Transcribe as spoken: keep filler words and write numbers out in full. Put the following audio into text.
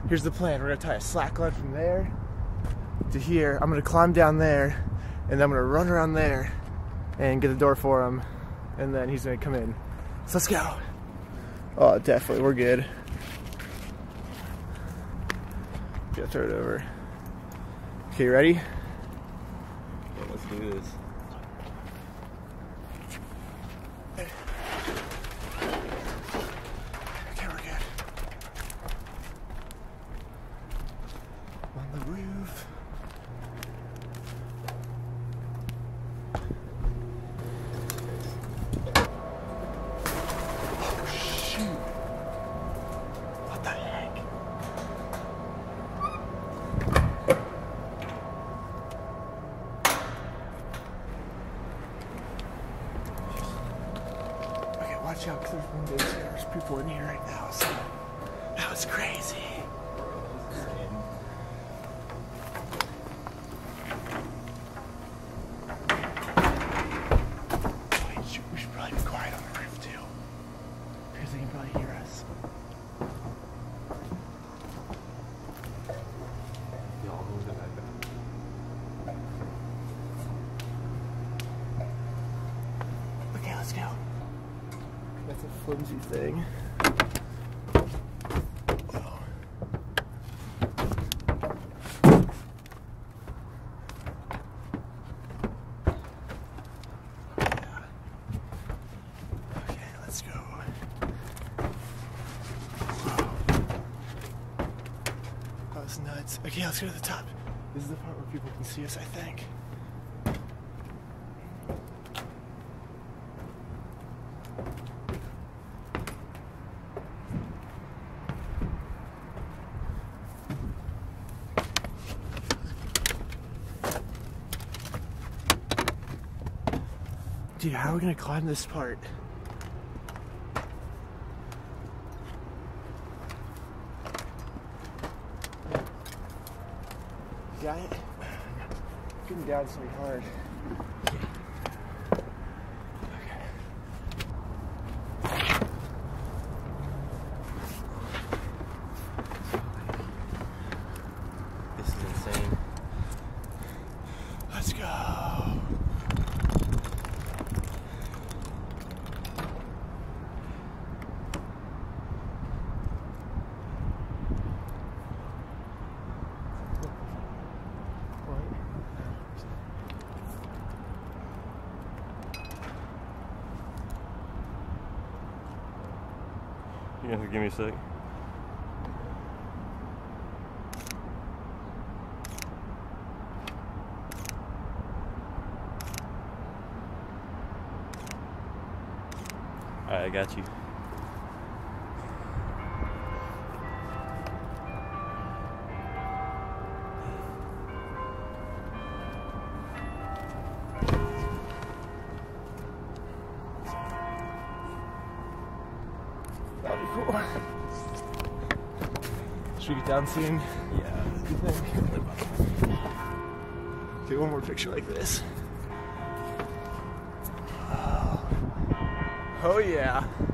here's the plan. We're gonna tie a slack line from there to here. I'm gonna climb down there, and then I'm gonna run around there and get the door for him, and then he's gonna come in. So let's go. Oh, definitely, we're good. Yeah, throw it over. Okay, you ready? Yeah, let's do this. Okay, we're good. On the roof. Oh, shoot. What the heck? Okay, watch out, because there's windows here. There's people in here right now, so that was crazy. Wait, shoot, we should probably be quiet on the roof too, because they can probably hear us. Y'all move it back up. Okay, let's go. That's a flimsy thing. Whoa. Yeah. Okay, let's go. Whoa. That was nuts. Okay, let's go to the top. This is the part where people can see us, I think. Dude, how are we gonna climb this part? Got it? Getting down so hard. Okay. This is insane. Let's go. You gonna give me a sec? Alright, I got you. That'll be cool. Should we get down soon? Yeah. You think? Okay, one more picture like this. Oh, oh yeah.